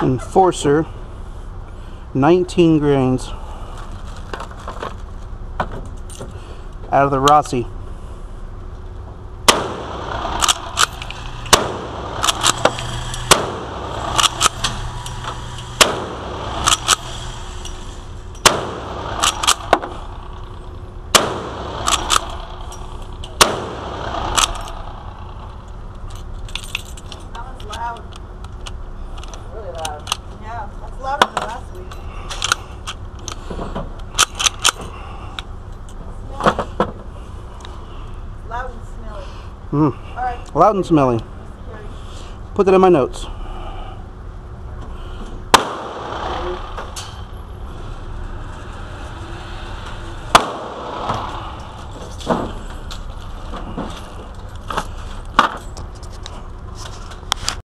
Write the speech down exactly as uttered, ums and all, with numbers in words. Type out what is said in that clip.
Enforcer, nineteen grains. Out of the Rossi. Loud. Really loud. Yeah, that's louder than last week. Smelly. Loud and smelly. Mm. All right. Loud and smelly. Put that in my notes.